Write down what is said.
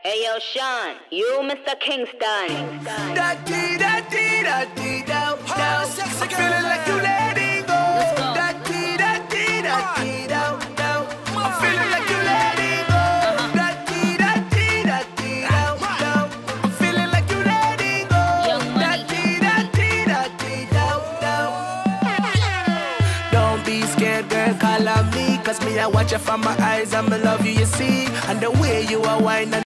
Hey yo, Sean, you Mr. Kingston. Da dee da dee da dee da da. I'm feeling like you letting go. Da dee da dee da dee da da. I'm feeling like you letting go. Da dee da dee da dee da da. I'm feeling like you letting go. Da dee da dee da dee da da. Don't be scared, girl, call on me, 'cause me I watch you from my eyes and me love you, you see, and the way you are whining.